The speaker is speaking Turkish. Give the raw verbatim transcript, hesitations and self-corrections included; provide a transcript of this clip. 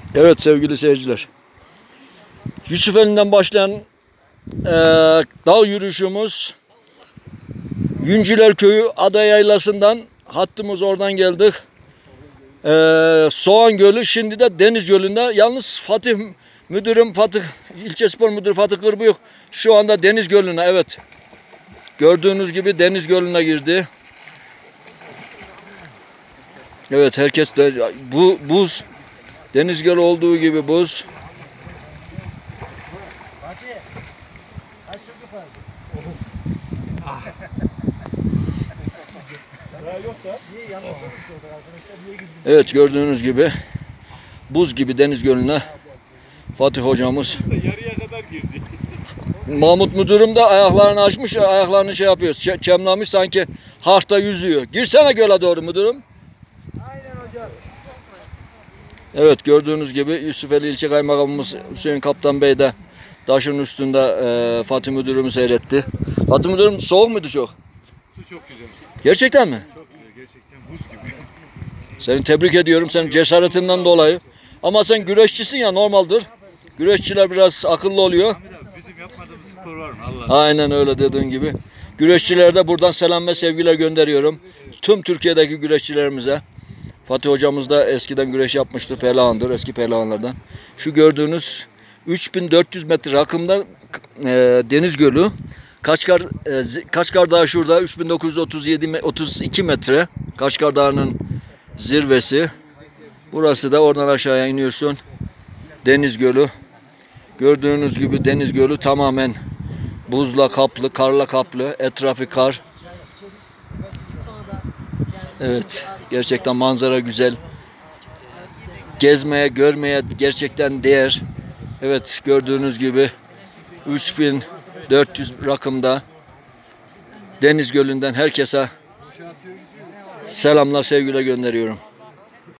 Evet sevgili seyirciler. Yusufeli'nden başlayan e, dağ yürüyüşümüz Yüncüler Köyü Ada Yaylası'ndan hattımız oradan geldik. E, Soğan Gölü, şimdi de Deniz Gölü'nde. Yalnız Fatih Müdürüm, Fatih İlçe Spor Müdürü Fatih Kırbıyık şu anda Deniz Gölü'ne, evet. Gördüğünüz gibi Deniz Gölü'ne girdi. Evet, herkes de bu buz, Deniz Gölü olduğu gibi buz. Evet, gördüğünüz gibi buz gibi Deniz Gölü'ne Fatih hocamız. Yarıya kadar girdi. Mahmut Müdürüm de ayaklarını açmış, ayaklarını şey yapıyor, çemlamış, sanki harfta yüzüyor. Girsene göle doğru müdürüm. Aynen hocam. Evet, gördüğünüz gibi Yusufeli İlçe Kaymakamımız Hüseyin Kaptan Bey de taşın üstünde e, Fatih Müdürümü seyretti. Fatih Müdürüm, soğuk muydu çok? Su çok güzel. Gerçekten mi? Çok güzel. Gerçekten buz gibi. Seni tebrik ediyorum, senin cesaretinden dolayı. Ama sen güreşçisin ya, normaldir. Güreşçiler biraz akıllı oluyor. Ahmet abi, bizim yapmadığımız spor var mı? Allah. Aynen öyle dediğin gibi. Güreşçilere de buradan selam ve sevgiler gönderiyorum. Tüm Türkiye'deki güreşçilerimize. Fatih hocamız da eskiden güreş yapmıştı. Pehlivandır, eski pehlivanlardan. Şu gördüğünüz üç bin dört yüz metre rakımda e, Deniz Gölü. Kaçkar, e, Kaçkar Dağı şurada üç bin dokuz yüz otuz yedi otuz iki metre. Kaçkar Dağı'nın zirvesi. Burası da, oradan aşağıya iniyorsun. Deniz Gölü. Gördüğünüz gibi Deniz Gölü tamamen buzla kaplı, karla kaplı. Etrafı kar. Evet, gerçekten manzara güzel. Gezmeye, görmeye gerçekten değer. Evet, gördüğünüz gibi üç bin dört yüz rakımda Deniz Gölü'nden herkese selamlar, sevgiler gönderiyorum.